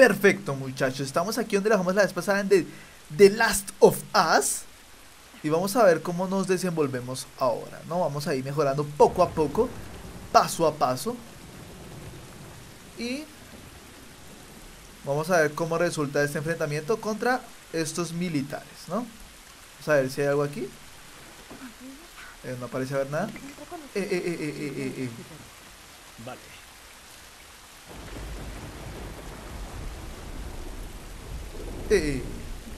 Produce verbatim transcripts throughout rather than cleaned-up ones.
Perfecto, muchachos. Estamos aquí donde la dejamos la vez pasada en The, The Last of Us. Y vamos a ver cómo nos desenvolvemos ahora, ¿no? Vamos a ir mejorando poco a poco, paso a paso. Y vamos a ver cómo resulta este enfrentamiento contra estos militares, ¿no? Vamos a ver si hay algo aquí. Eh, no parece haber nada. Eh, eh, eh, eh, eh, eh, eh. Vale. Eh, eh.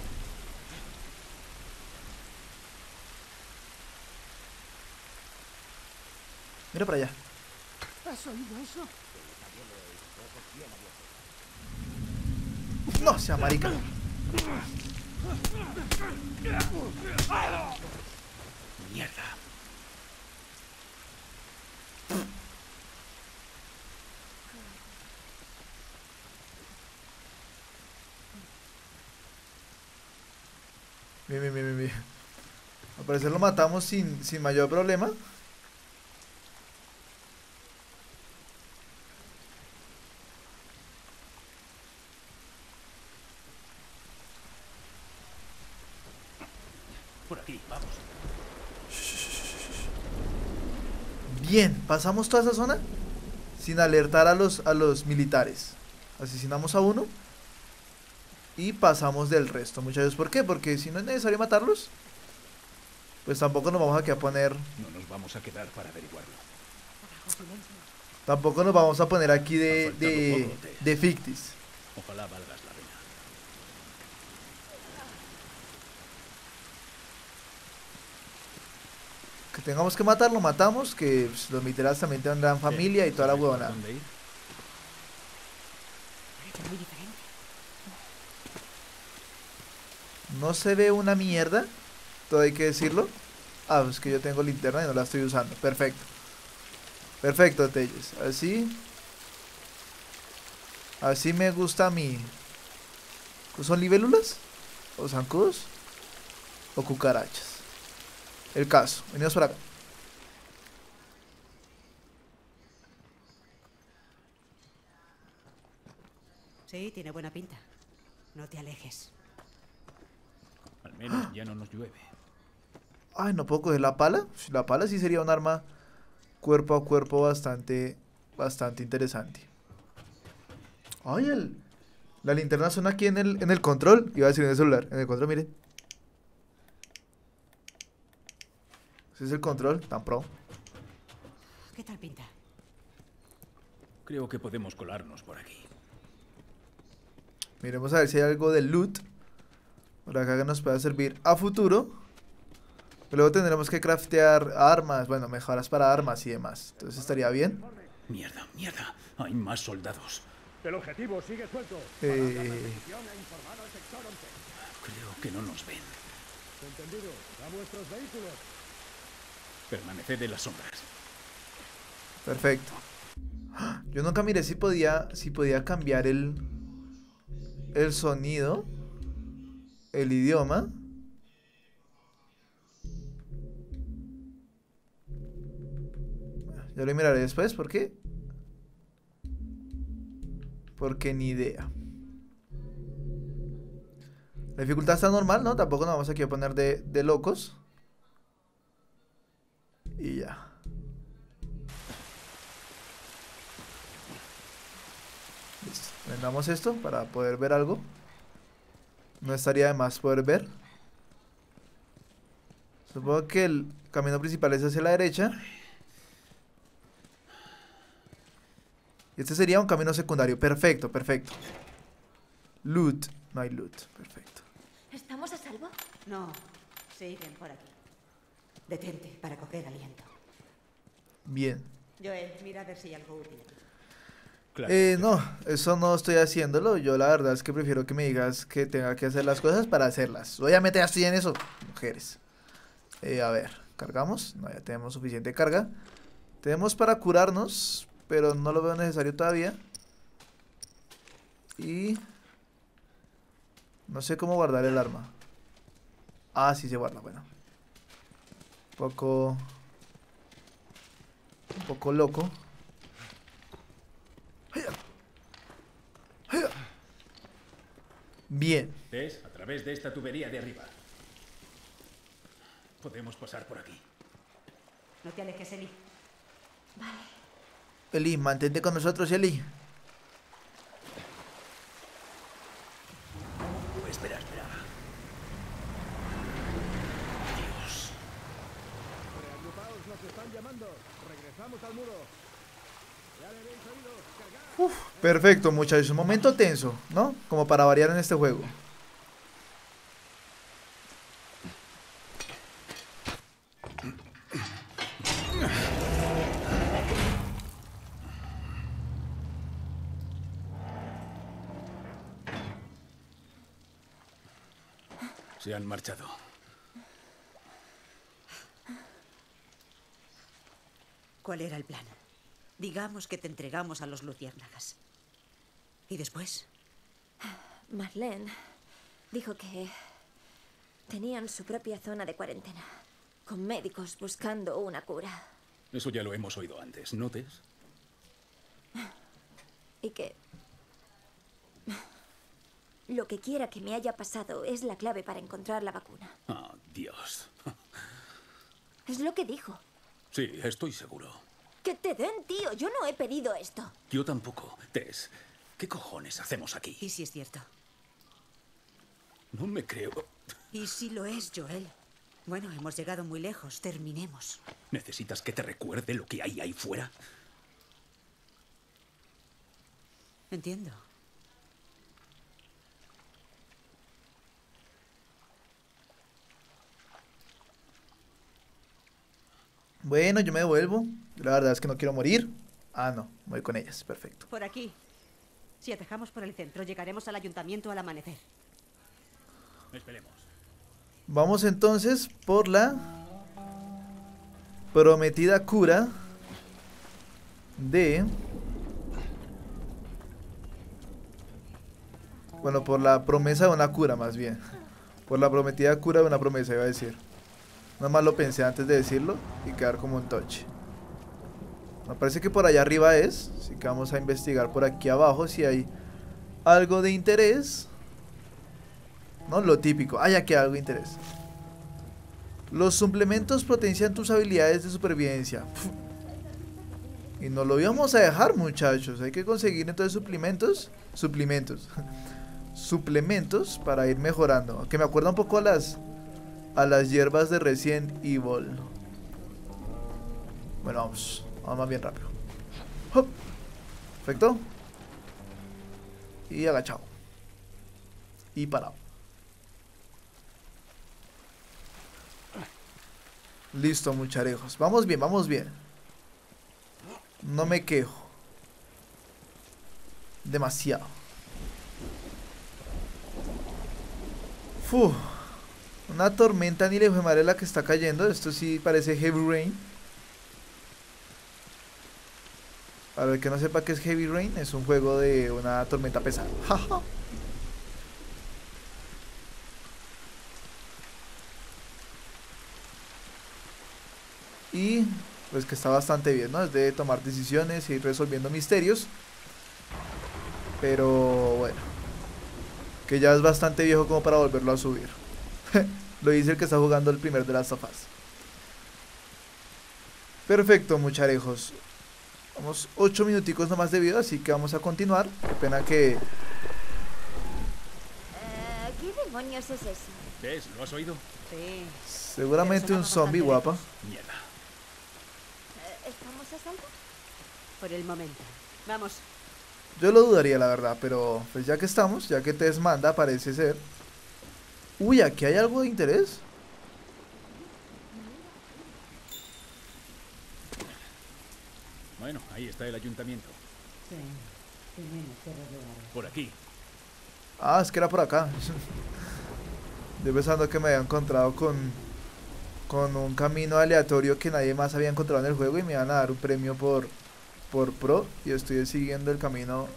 Mira para allá. ¿Has oído eso? No sea marica. Mierda. Bien, bien, bien, bien, bien. Al parecer lo matamos sin, sin mayor problema. Por aquí, vamos. Bien, pasamos toda esa zona sin alertar a los, a los militares. Asesinamos a uno y pasamos del resto, muchachos. ¿Por qué? Porque si no es necesario matarlos, pues tampoco nos vamos a quedar a poner. No nos vamos a quedar para averiguarlo. Tampoco nos vamos a poner aquí Ha de, faltado de, poco, Tess. de fictis. Ojalá valgas la pena. Que tengamos que matarlo, matamos. Que pues, los militares también tendrán familia y toda la ¿Sabes por huevona. dónde ir? Parece muy diferente. No se ve una mierda, todo hay que decirlo. Ah, pues que yo tengo linterna y no la estoy usando. Perfecto. Perfecto, Telles. Así. Así me gusta a mí. ¿Son libélulas? ¿O zancudos? ¿O cucarachas? El caso. Venimos por acá. Sí, tiene buena pinta. No te alejes. Al menos ya no nos llueve. Ay, ¿no puedo coger la pala? La pala sí sería un arma cuerpo a cuerpo bastante, bastante interesante. Ay, el, la linterna suena aquí en el, en el control. Iba a decir en el celular. En el control, miren. Ese es el control, tan pro. ¿Qué tal pinta? Creo que podemos colarnos por aquí. Miremos a ver si hay algo de loot por acá que nos pueda servir a futuro. Luego tendremos que craftear armas, bueno, mejoras para armas y demás. Entonces estaría bien. Mierda, mierda. Hay más soldados. El objetivo sigue suelto. Eh, Creo que no nos ven. Entendido. A vuestros vehículos. Permaneced en las sombras. perfecto. Yo nunca miré si podía, si podía cambiar el, el sonido, el idioma. Ya lo miraré después, ¿por qué? Porque ni idea. La dificultad está normal, ¿no? Tampoco nos vamos aquí a poner de, de locos. Y ya. Listo. Prendamos esto para poder ver algo. No estaría de más poder ver. Supongo que el camino principal es hacia la derecha. Y este sería un camino secundario. Perfecto, perfecto. Loot. No hay loot. Perfecto. ¿Estamos a salvo? No, siguen por aquí. Detente para coger aliento. Bien. Joel, mira a ver si hay algo útil aquí. Claro. Eh, no, eso no estoy haciéndolo. Yo la verdad es que prefiero que me digas que tenga que hacer las cosas para hacerlas. Obviamente ya estoy en eso, mujeres. Eh, a ver, ¿cargamos? No, ya tenemos suficiente carga. Tenemos para curarnos, pero no lo veo necesario todavía. Y... no sé cómo guardar el arma. Ah, sí se guarda, bueno. Un poco... Un poco loco. Bien. ¿Ves? A través de esta tubería de arriba. Podemos pasar por aquí. No te alejes, Eli. Eli, mantente con nosotros, Eli. Oh, espera, espera. Dios. Reagrupaos, nos están llamando. Regresamos al muro. Ya le habéis oído. Cargad. Uf, perfecto, muchachos. Un momento tenso, ¿no? Como para variar en este juego. Se han marchado. ¿Cuál era el plan? Digamos que te entregamos a los luciérnagas. ¿Y después? Marlene dijo que tenían su propia zona de cuarentena, con médicos buscando una cura. Eso ya lo hemos oído antes, ¿no, Tess? Y que lo que quiera que me haya pasado es la clave para encontrar la vacuna. Ah, Dios. Es lo que dijo. Sí, estoy seguro. ¡Que te den, tío! Yo no he pedido esto. Yo tampoco. Tess, ¿qué cojones hacemos aquí? ¿Y si es cierto? No me creo. ¿Y si lo es, Joel? Bueno, hemos llegado muy lejos. Terminemos. ¿Necesitas que te recuerde lo que hay ahí fuera? Entiendo. Bueno, yo me devuelvo. La verdad es que no quiero morir. Ah, no, voy con ellas, perfecto. Por aquí. Si atajamos por el centro, llegaremos al ayuntamiento al amanecer. Esperemos. Vamos entonces por la prometida cura de... Bueno, por la promesa de una cura más bien. Por la prometida cura de una promesa, iba a decir. Nada más lo pensé antes de decirlo y quedar como un toche. Me parece que por allá arriba es, así que vamos a investigar por aquí abajo si hay algo de interés. No, lo típico. Ah, ya que hay algo de interés. Los suplementos potencian tus habilidades de supervivencia. Y no lo íbamos a dejar, muchachos. Hay que conseguir entonces suplementos. Suplementos. Suplementos para ir mejorando. Que me acuerda un poco a las a las hierbas de Resident Evil. Bueno, vamos. Vamos más bien rápido. ¡Hop! Perfecto. Y agachado. Y parado. Listo, mucharejos. Vamos bien, vamos bien. No me quejo. Demasiado. Uf. Una tormenta ni le fue madre la que está cayendo. Esto sí parece Heavy Rain. Para el que no sepa qué es Heavy Rain, es un juego de una tormenta pesada. Y pues que está bastante bien, ¿no? Es de tomar decisiones y ir resolviendo misterios. Pero bueno, que ya es bastante viejo como para volverlo a subir. Lo dice el que está jugando el primer de Last of Us. Perfecto, mucharejos. Vamos ocho minuticos nomás de vida, así que vamos a continuar. Qué pena que... Uh, ¿Qué demonios es eso? ¿Ves? ¿Lo has oído? Sí. Seguramente un zombie, guapa. Mierda. Uh, ¿Estamos a salvo? Por el momento. Vamos. Yo lo dudaría, la verdad, pero pues ya que estamos, ya que Tess manda, parece ser. Uy, aquí hay algo de interés. Bueno, ahí está el ayuntamiento. Sí. Tenemos que arreglar. Por aquí. Ah, es que era por acá. Yo pensando que me había encontrado con Con un camino aleatorio que nadie más había encontrado en el juego y me iban a dar un premio por Por pro. Y estoy siguiendo el camino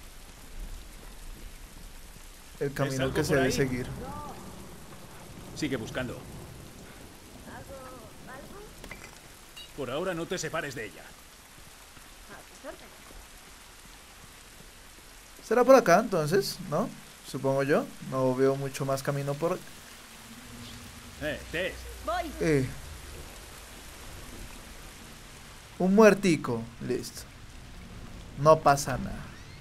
El camino algo que se por debe ahí? seguir. Sigue buscando. ¿Algo? ¿Algo? Por ahora no te separes de ella. A tus órdenes. ¿Será por acá entonces? ¿No? supongo yo. No veo mucho más camino por... Eh, Tess. Voy. Eh. Un muertico. Listo. No pasa nada.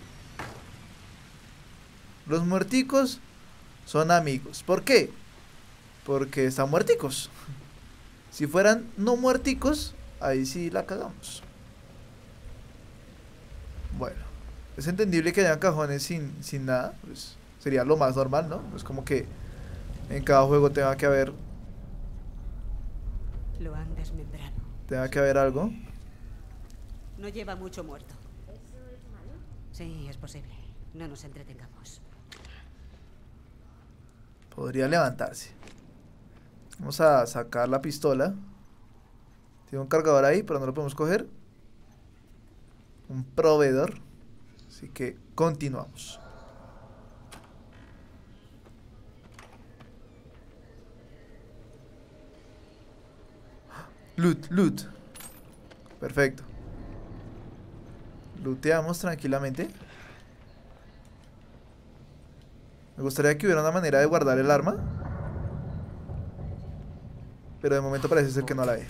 Los muerticos son amigos. ¿Por qué? Porque están muerticos. Si fueran no muerticos, ahí sí la cagamos. Bueno, es entendible que hayan cajones sin, sin nada. Pues sería lo más normal, ¿no? Es como que en cada juego tenga que haber Lo han desmembrado. Tenga que haber algo. No lleva mucho muerto. Sí, es posible. No nos entretengamos. Podría levantarse. Vamos a sacar la pistola. Tiene un cargador ahí, pero no lo podemos coger. Un proveedor. Así que continuamos. Loot, loot. Perfecto. Looteamos tranquilamente. Me gustaría que hubiera una manera de guardar el arma. Pero de momento parece ser que no la hay.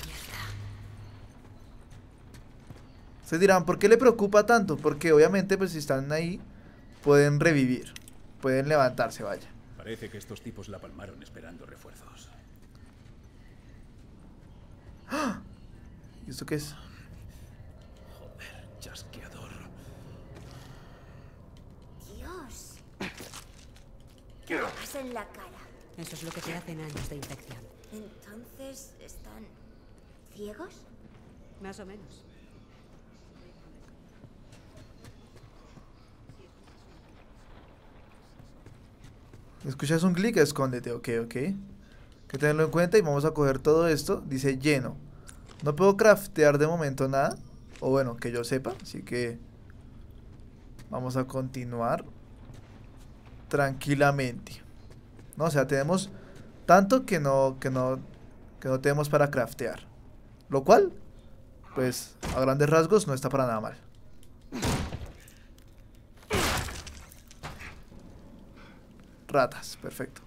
Ustedes dirán, ¿por qué le preocupa tanto? Porque obviamente pues si están ahí pueden revivir. Pueden levantarse, vaya. Parece que estos tipos la palmaron esperando refuerzos. ¡Ah! ¿Y esto qué es? Joder, chasqueador. Dios. ¿Qué le pasa en la cara? Eso es lo que te hacen años de infección. Entonces, ¿están ciegos? Más o menos. ¿Escuchas un clic? Escóndete, ok, ok. Hay que tenerlo en cuenta y vamos a coger todo esto. Dice lleno. No puedo craftear de momento nada. O bueno, que yo sepa. Así que vamos a continuar tranquilamente. No, o sea, tenemos tanto que no, que no, que no tenemos para craftear. Lo cual, pues, a grandes rasgos no está para nada mal. Ratas, perfecto.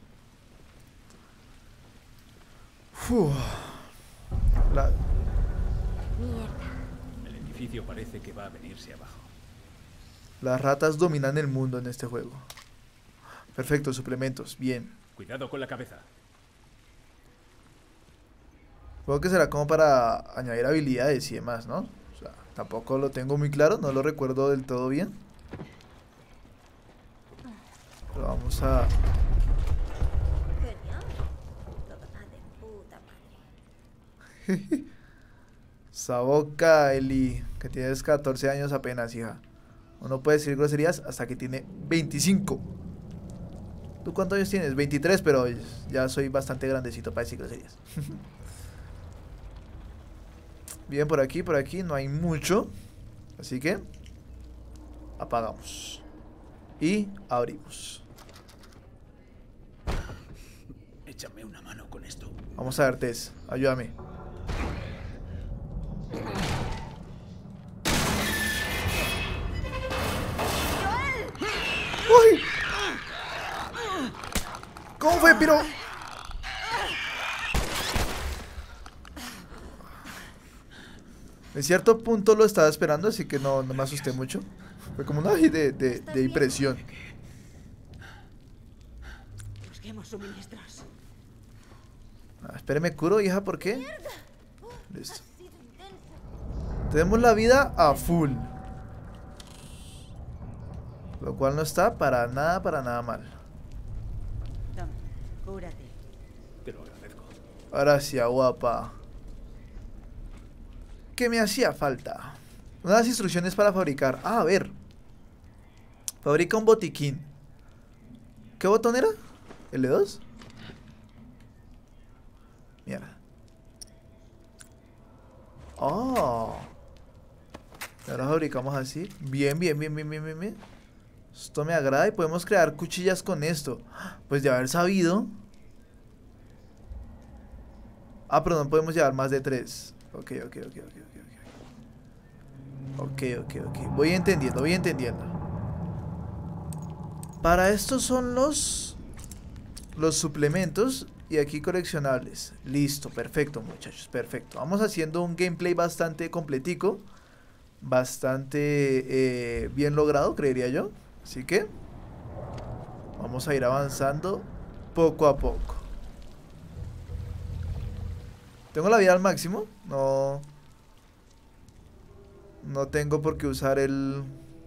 Uf. La... Mierda. El edificio parece que va a venirse abajo. Las ratas dominan el mundo en este juego. Perfecto, suplementos, bien. Cuidado con la cabeza. Supongo que será como para añadir habilidades y demás, ¿no? O sea, tampoco lo tengo muy claro, no lo recuerdo del todo bien. Pero vamos a... Genial. Todo va de puta madre. Saboka, Eli, que tienes catorce años apenas, hija. Uno puede decir groserías hasta que tiene veinticinco. ¿Tú cuántos años tienes? veintitrés, pero ya soy bastante grandecito para decir groserías. Bien, por aquí, por aquí no hay mucho. Así que apagamos. Y abrimos. Échame una mano con esto. Vamos a ver, Tess, ayúdame. ¡Uy! ¿Cómo fue, Piro? En cierto punto lo estaba esperando, así que no, no me asusté mucho. Fue como una de, de, de impresión. Busquemos suministros. Ah, espéreme, curo, hija, ¿por qué? Listo. Tenemos la vida a full. Lo cual no está para nada, para nada mal. Toma, cúrate. Te lo agradezco. Gracias, guapa. ¿Qué me hacía falta? Unas instrucciones para fabricar. Ah, a ver. Fabrica un botiquín. ¿Qué botón era? ¿L dos? Mierda. Oh. Y ahora fabricamos así. Bien, bien, bien, bien, bien, bien, bien. Esto me agrada y podemos crear cuchillas con esto. Pues de haber sabido. Ah, pero no podemos llevar más de tres. Ok, ok, ok, ok, ok. Ok, ok, ok. Voy entendiendo, voy entendiendo. Para estos son los los suplementos y aquí coleccionables. Listo, perfecto, muchachos, perfecto. Vamos haciendo un gameplay bastante completico, bastante eh, bien logrado, creería yo. Así que vamos a ir avanzando poco a poco. Tengo la vida al máximo, no no tengo por qué usar el...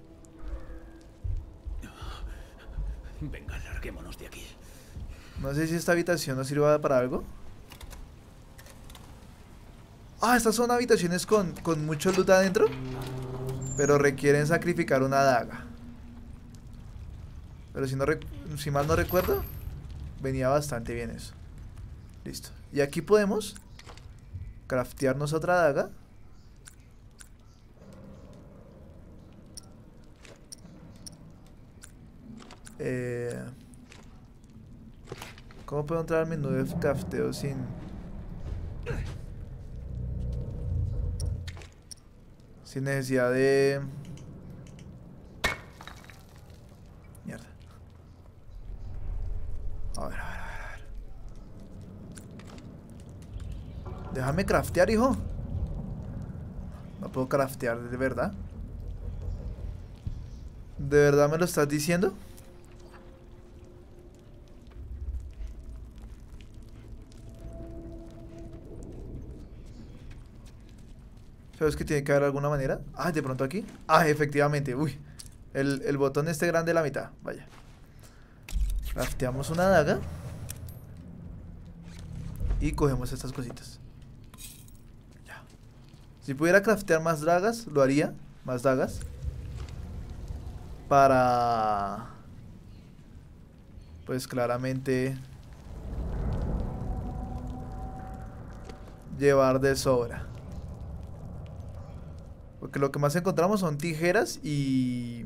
Venga, larguémonos de aquí. No sé si esta habitación nos sirva para algo. Ah, estas son habitaciones con, con mucho loot adentro, pero requieren sacrificar una daga. Pero si, no si mal no recuerdo, venía bastante bien eso. Listo. Y aquí podemos craftearnos otra daga. Eh, ¿Cómo puedo entrar al menú de crafteo sin... sin necesidad de... Mierda. A ver, a ver, a ver, a ver. Déjame craftear, hijo. No puedo craftear, ¿de verdad? ¿De verdad me lo estás diciendo? ¿Sabes que tiene que haber alguna manera? Ah, de pronto aquí. Ah, efectivamente. Uy. El, el botón este grande a la mitad. Vaya. Crafteamos una daga. Y cogemos estas cositas. Ya. Si pudiera craftear más dagas, lo haría. Más dagas. Para... pues claramente... llevar de sobra. Porque lo que más encontramos son tijeras y...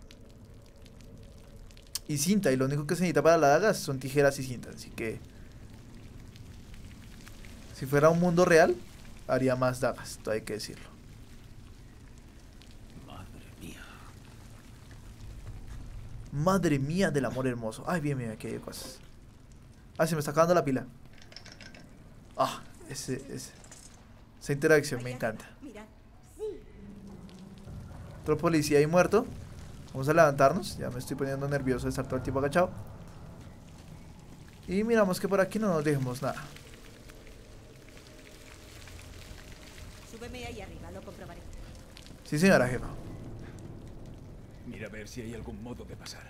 y cinta. Y lo único que se necesita para la daga son tijeras y cinta. Así que... si fuera un mundo real, haría más dagas, todo hay que decirlo. Madre mía. Madre mía del amor hermoso. Ay, bien, bien, aquí hay cosas. Ah, se me está acabando la pila. Ah, ese, ese. Esa interacción me encanta. Mira, Otro policía ahí muerto. Vamos a levantarnos. Ya me estoy poniendo nervioso de estar todo el tiempo agachado. Y miramos que por aquí no nos dejemos nada. súbeme ahí arriba, lo comprobaré. Sí, señora jefa. Mira a ver si hay algún modo de pasar.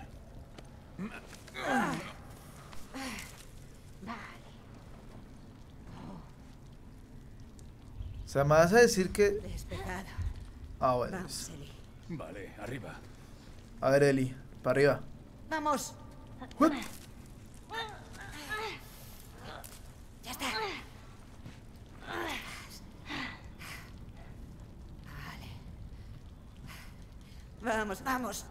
O sea, me vas a decir que... Despejado. Ah, bueno. Vamos, Eli. Vale, arriba. A ver, Eli. Para arriba. ¡Vamos! ¡Uep! ¡Ya está! Vale. Vamos, vamos.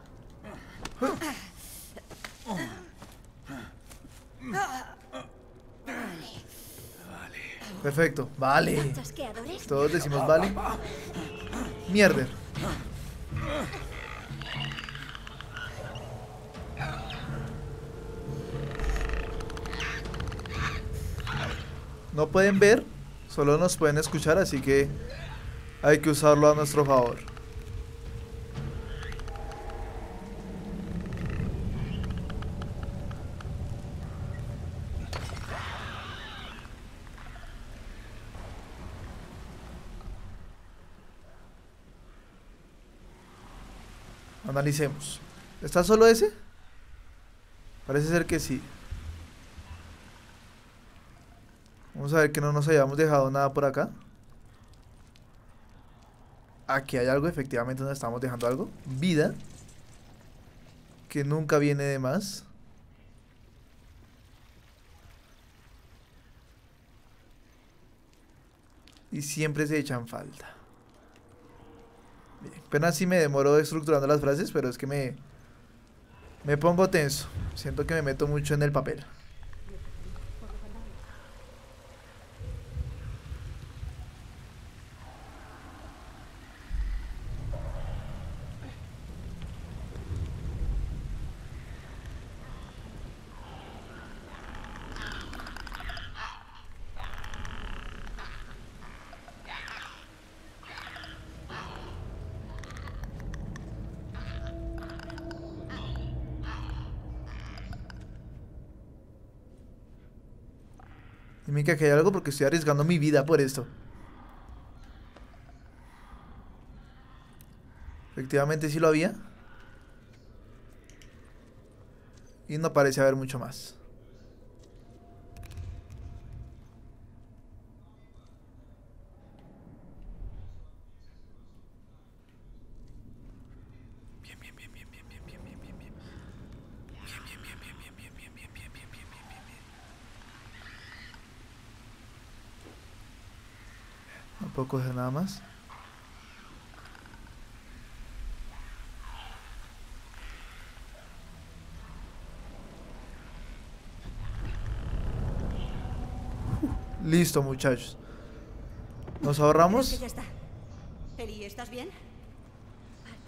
Perfecto. Vale. ¿Chasqueadores? Todos decimos vale. Mierda. No pueden ver, solo nos pueden escuchar, así que hay que usarlo a nuestro favor. Analicemos. ¿Está solo ese? Parece ser que sí. Vamos a ver que no nos hayamos dejado nada por acá. Aquí hay algo, efectivamente nos estamos dejando algo. Vida. Que nunca viene de más. Y siempre se echan falta. Bien, apenas sí me demoro estructurando las frases, pero es que me... me pongo tenso. Siento que me meto mucho en el papel. Dime que aquí hay algo porque estoy arriesgando mi vida por esto. Efectivamente sí lo había. Y no parece haber mucho más. Bien, bien, bien, bien, bien, bien, bien, bien, bien, bien. Bien, bien, bien, bien, bien, bien, bien, bien, bien, bien, bien, bien, bien. No puedo coger nada más. Listo, muchachos. Nos Creo ahorramos. que ya está. Eli, ¿estás bien? Aparte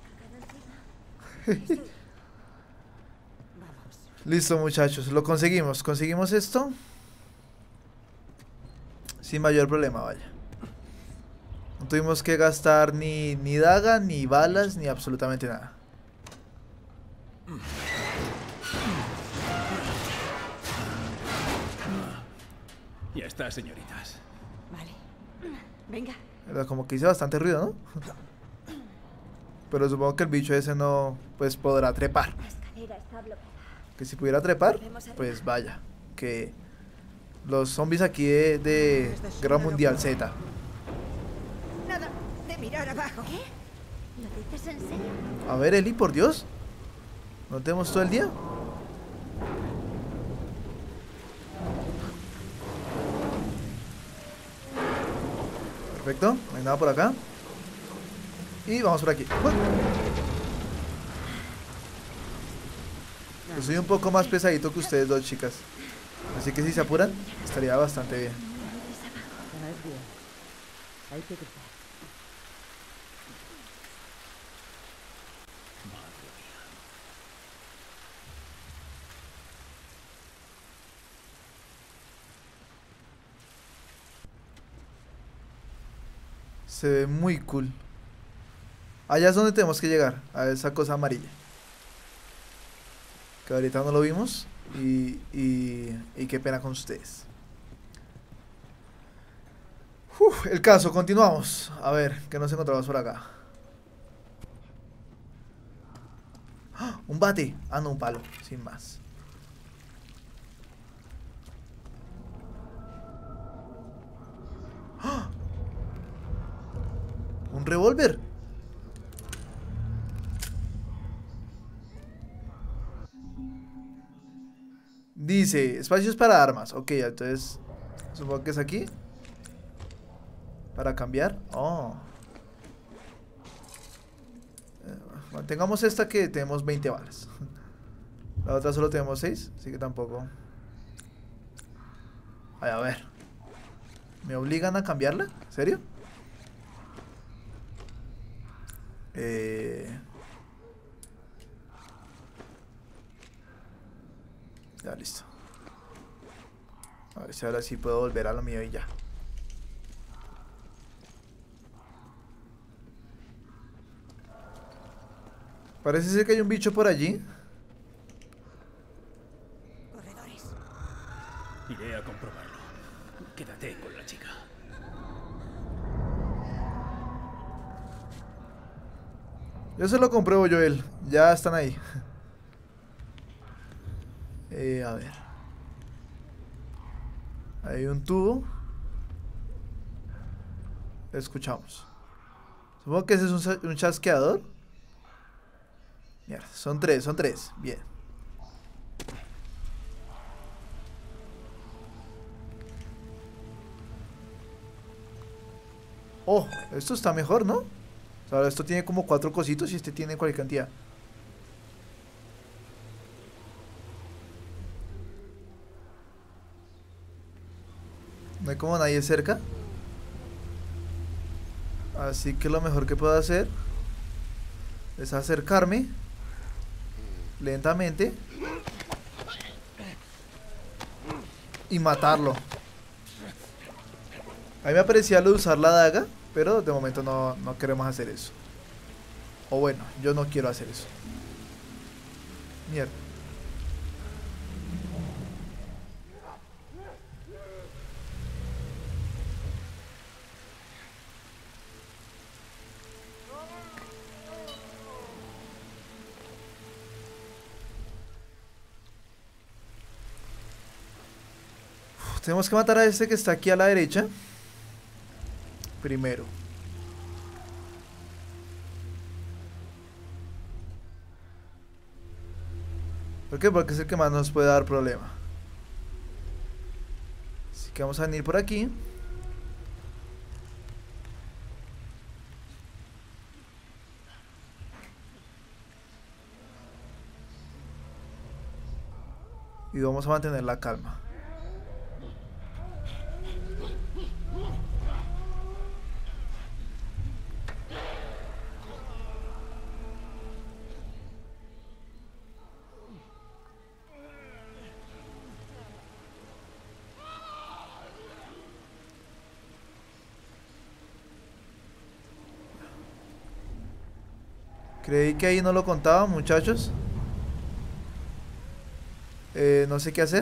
de hacerme cagada encima. Vamos. Listo, muchachos. Lo conseguimos. Conseguimos esto. Sin mayor problema, vaya. No tuvimos que gastar ni, ni daga, ni balas, ni absolutamente nada. Ya está, señoritas. Vale. Venga. Era como que hice bastante ruido, ¿no? Pero supongo que el bicho ese no, pues, podrá trepar. La escalera está bloqueada. Que si pudiera trepar, pues vaya. Que los zombies aquí de, de Guerra Mundial Z. Nada de mirar abajo. ¿Qué? ¿Lo dices en serio? A ver, Eli, por Dios. ¿No tenemos todo el día? Perfecto, no hay nada por acá. Y vamos por aquí. ¡Uy! Yo soy un poco más pesadito que ustedes dos, chicas. Así que si se apuran, estaría bastante bien. Estás bien. Hay que cruzar. Se ve muy cool. Allá es donde tenemos que llegar, a esa cosa amarilla. Que ahorita no lo vimos. Y, y, y qué pena con ustedes. Uf, el caso, continuamos. A ver, ¿qué nos encontramos por acá? ¡Ah! Un bate. Ah, no, un palo, sin más. ¡Ah! Un revólver. Dice, espacios para armas. Ok, entonces supongo que es aquí. Para cambiar. Oh. Eh, Mantengamos esta que tenemos veinte balas. La otra solo tenemos seis, así que tampoco. Ay, a ver. ¿Me obligan a cambiarla? ¿En serio? Eh... Ya, listo. A ver si ahora sí puedo volver a lo mío y ya. Parece ser que hay un bicho por allí. Corredores. Iré a comprobarlo. Quédate con la chica. Yo se lo compruebo, Joel. Ya están ahí. Eh, a ver. Hay un tubo. Escuchamos. Supongo que ese es un, sa- un chasqueador. Mierda, son tres, son tres. Bien. Oh, esto está mejor, ¿no? O sea, esto tiene como cuatro cositos y este tiene cualquier cantidad. No hay como nadie cerca. Así que lo mejor que puedo hacer es acercarme lentamente y matarlo. A mí me parecía lo de usar la daga, pero de momento no, no queremos hacer eso. O bueno, yo no quiero hacer eso. Mierda. Tenemos que matar a este que está aquí a la derecha. Primero. ¿Por qué? Porque es el que más nos puede dar problema. Así que vamos a venir por aquí. Y vamos a mantener la calma. Creí que ahí no lo contaba, muchachos. Eh, no sé qué hacer.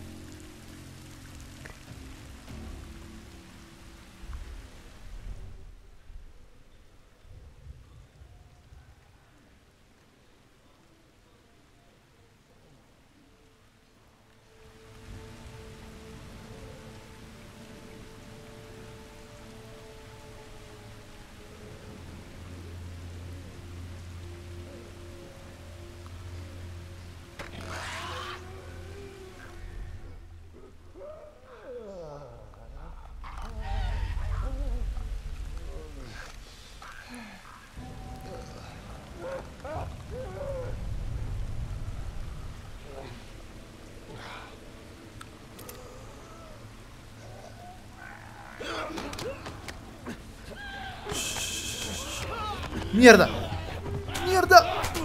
¡Mierda! ¡Mierda!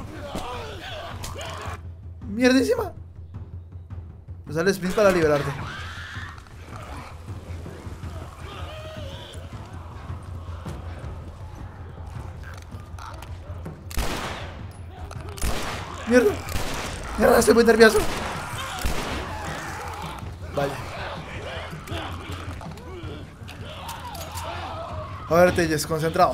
¡Mierdísima! Usa el sprint para liberarte. ¡Mierda! ¡Mierda! Estoy muy nervioso. Vaya. A ver, Telles, concentrado.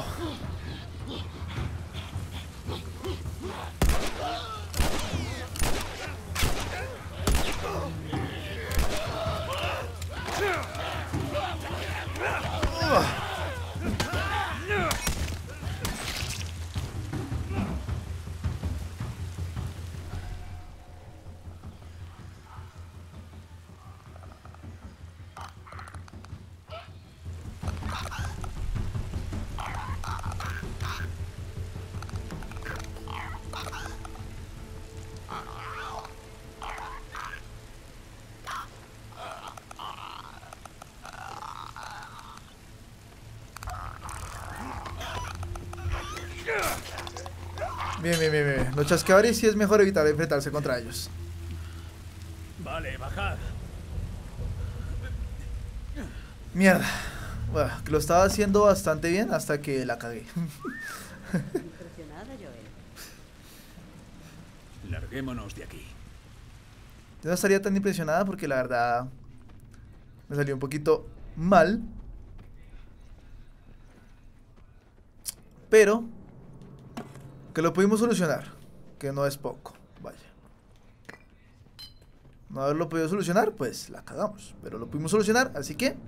Bien, bien, bien, bien. Los chasqueadores sí es mejor evitar enfrentarse contra ellos. Vale, bajad. Mierda. Bueno, que lo estaba haciendo bastante bien hasta que la cagué. Impresionada, Joel. Larguémonos de aquí. Yo no estaría tan impresionada porque la verdad me salió un poquito mal. Pero que lo pudimos solucionar, que no es poco, vaya. No haberlo podido solucionar, pues la cagamos, pero lo pudimos solucionar, así que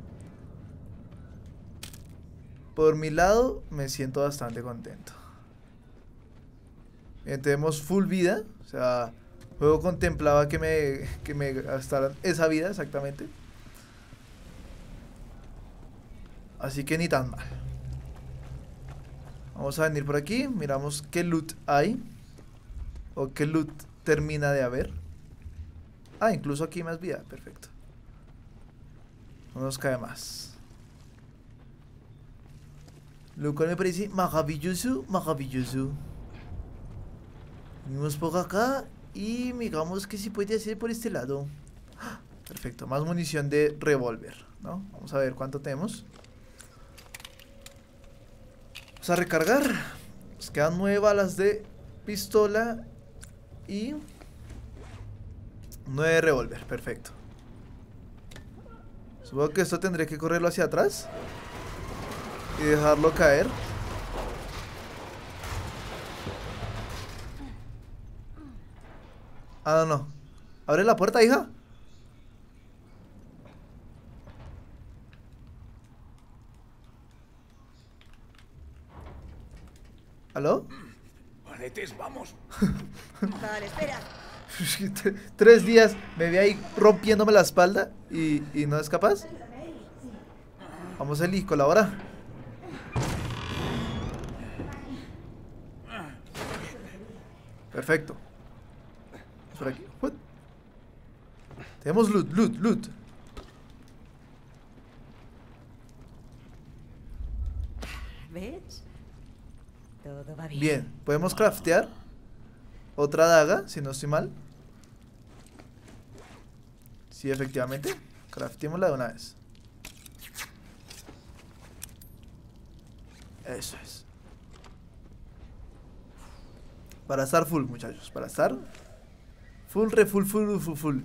por mi lado me siento bastante contento. Bien, tenemos full vida, o sea, el juego contemplaba que me, que me gastaran esa vida exactamente. Así que ni tan mal. Vamos a venir por aquí, miramos qué loot hay. O qué loot termina de haber. Ah, incluso aquí hay más vida, perfecto. No nos cae más. Lo cual me parece maravilloso, maravilloso. Venimos por acá y digamos que si puede hacer por este lado. Perfecto, más munición de revólver, ¿no? Vamos a ver cuánto tenemos. Vamos a recargar. Nos quedan nueve balas de pistola y nueve de revólver, perfecto. Supongo que esto tendré que correrlo hacia atrás y dejarlo caer. Ah, no, no. Abre la puerta, hija. ¿Aló? Valetes, vamos. Vale, espera. Tres días me ve ahí rompiéndome la espalda y, y no es capaz. Vamos, Eli, colabora. Perfecto. Por aquí. What? Tenemos loot, loot, loot. ¿Ves? Todo va bien. Bien, podemos craftear otra daga, si no estoy mal. Sí, efectivamente. Crafteémosla de una vez. Eso es. Para estar full, muchachos. Para estar full, re full, full, full, full.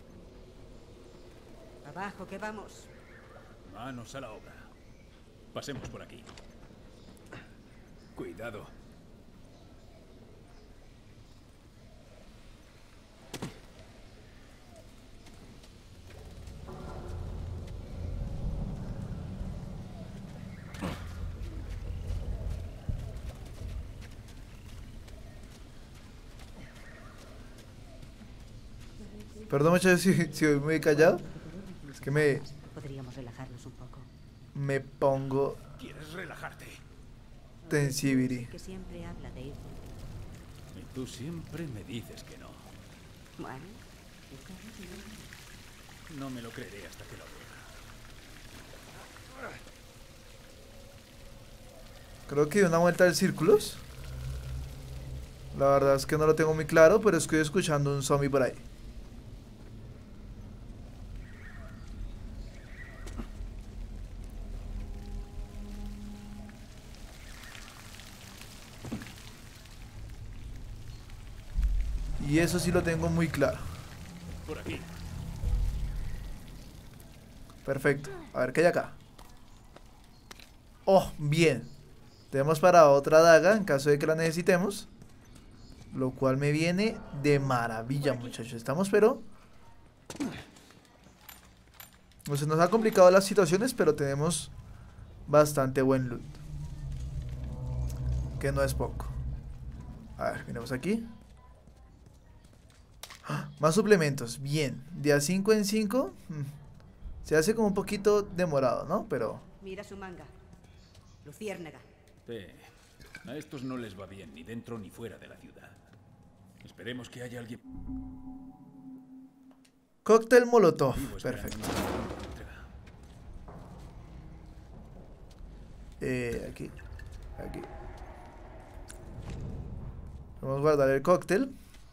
Abajo, que vamos. Manos a la obra. Pasemos por aquí. Cuidado. Perdón, muchachos, si, si voy muy callado. Es que me, Podríamos relajarnos un poco. me pongo ¿Quieres relajarte? tensibiri. Que siempre habla de ir. Y tú siempre me dices que no. Bueno, No me lo creeré hasta que lo vea. Creo que di una vuelta de círculos. La verdad es que no lo tengo muy claro, pero estoy escuchando un zombie por ahí. Y eso sí lo tengo muy claro. Por aquí. Perfecto. A ver qué hay acá. Oh, bien. Tenemos para otra daga en caso de que la necesitemos. Lo cual me viene de maravilla, muchachos. Estamos, pero... No se nos ha complicado las situaciones, pero tenemos bastante buen loot. Que no es poco. A ver, miremos aquí. ¡Ah! Más suplementos. Bien. De a cinco en cinco. Se hace como un poquito demorado, ¿no? Pero... mira su manga. Luciérnaga. Eh, a estos no les va bien, ni dentro ni fuera de la ciudad. Esperemos que haya alguien Cóctel Molotov. vivo esperando Perfecto. nuestra entrega. Eh, aquí. Aquí. Vamos a guardar el cóctel.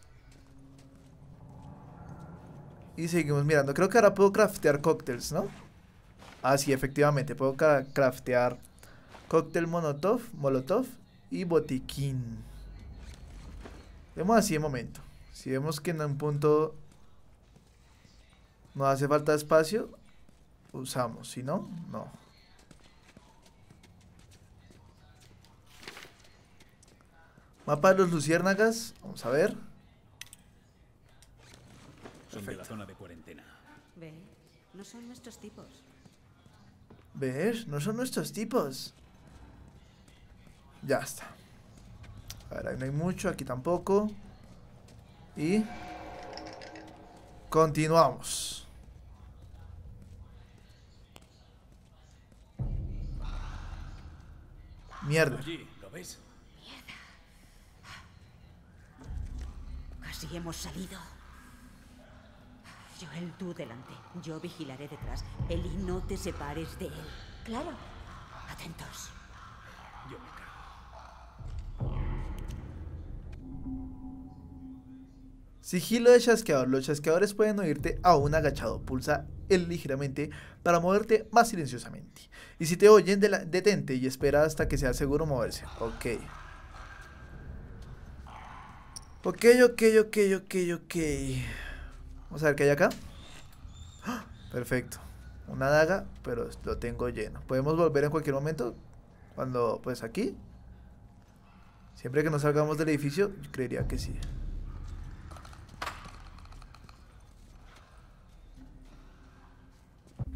Y seguimos mirando. Creo que ahora puedo craftear cócteles, ¿no? Ah, sí, efectivamente. Puedo ca- craftear cóctel molotov, molotov y botiquín. Vemos así de momento. Si vemos que en un punto nos hace falta espacio, usamos. Si no, no. Mapa de los luciérnagas. Vamos a ver. Son de la zona de cuarentena. Ve, no son nuestros tipos. ¿Ves? No son nuestros tipos. Ya está. A ver, ahí no hay mucho. Aquí tampoco. Y... continuamos. Mierda. Allí, ¿lo ves? Casi hemos salido. Joel, tú delante. Yo vigilaré detrás. Eli, no te separes de él. Claro. Atentos. Yo me cargo. Sigilo de chasqueador. Los chasqueadores pueden oírte aún agachado. Pulsa L ligeramente para moverte más silenciosamente. Y si te oyen, de la- detente y espera hasta que sea seguro moverse. Ok. Ok, ok, ok, ok, ok. Vamos a ver qué hay acá. ¡Ah! Perfecto. Una daga, pero lo tengo lleno. Podemos volver en cualquier momento. Cuando, pues aquí. Siempre que nos salgamos del edificio, yo creería que sí.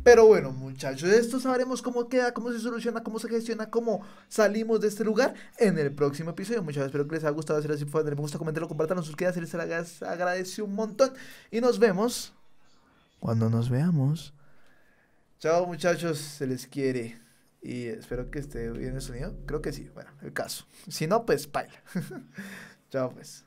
Pero bueno, muchachos, esto sabremos cómo queda, cómo se soluciona, cómo se gestiona, cómo salimos de este lugar en el próximo episodio. Muchas gracias, espero que les haya gustado. Si les fue, denle me gusta, comentarlo, compartan, suscríbanse, les agradezco un montón. Y nos vemos cuando nos veamos. Chao, muchachos, se les quiere. Y espero que esté bien el sonido. Creo que sí, bueno, el caso. Si no, pues paila. Chao, pues.